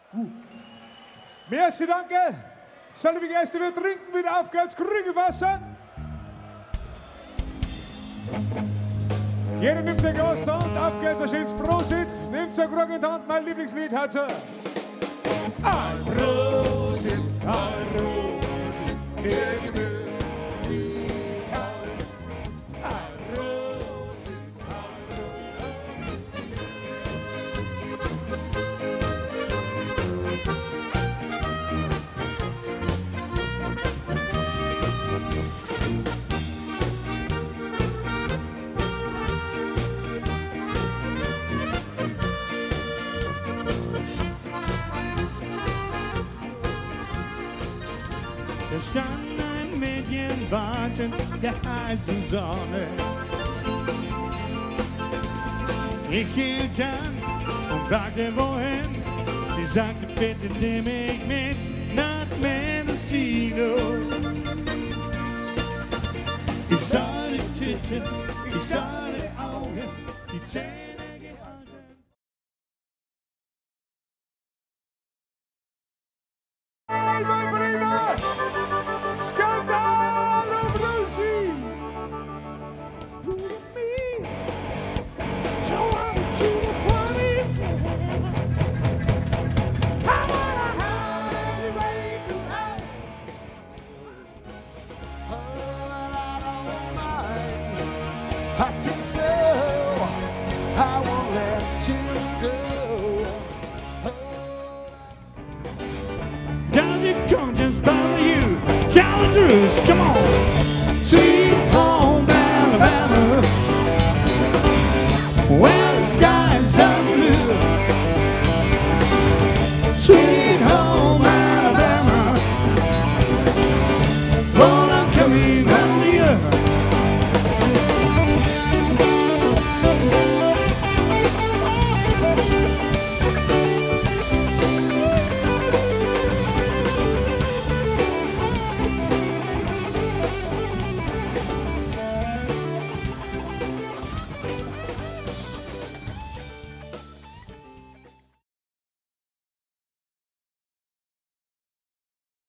Merci, danke. Salve Gäste, wir trinken wieder auf ganz grüne Wasser. Jeder nimmt sein Glas zur Hand, auf geht's, ein schönes Prosit. Nimmt sein Grog in die Hand, mein Lieblingslied hat's. Ein Prosit, ein Prosit, Da stand ein Mädchen wartend der heißen Sonne. Ich hielt an und fragte wohin. Sie sagte, bitte nimm mich mit nach Mendocino. Ich sah die Titten, ich sah die Augen, die Zähne gehalten. Mein Bruder! Skandal und Rosi! I think so. I won't let you go. Does it conscience bother you? Tell the truth, come on.